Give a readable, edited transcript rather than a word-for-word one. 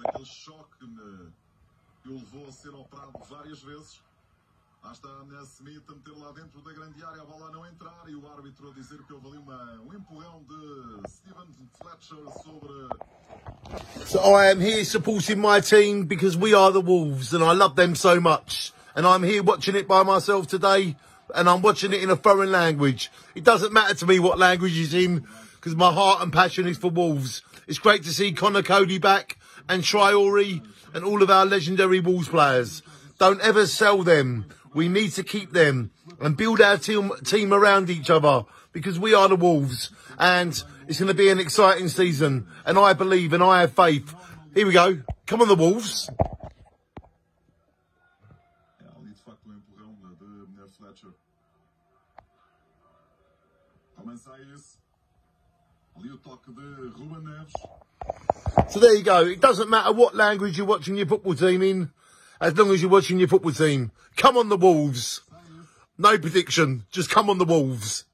aquele choque que o levou a ser operado várias vezes. Lá está a Smith a meter lá dentro da grande área, a bola não entrar e o árbitro a dizer que houve ali um empurrão de Steven Fletcher sobre... So I am here supporting my team because we are the Wolves and I love them so much. And I'm here watching it by myself today and I'm watching it in a foreign language. It doesn't matter to me what language it's in because my heart and passion is for Wolves. It's great to see Connor Cody back and Traore and all of our legendary Wolves players. Don't ever sell them. We need to keep them and build our team around each other because we are the Wolves and it's going to be an exciting season. And I believe and I have faith. Here we go. Come on, the Wolves. Ali de facto empurrão de Fletcher. Comensais. Ali o toque de Ruben Neves. So there you go. It doesn't matter what language you're watching your football team in, as long as you're watching your football team. Come on, the Wolves. No prediction. Just come on, the Wolves.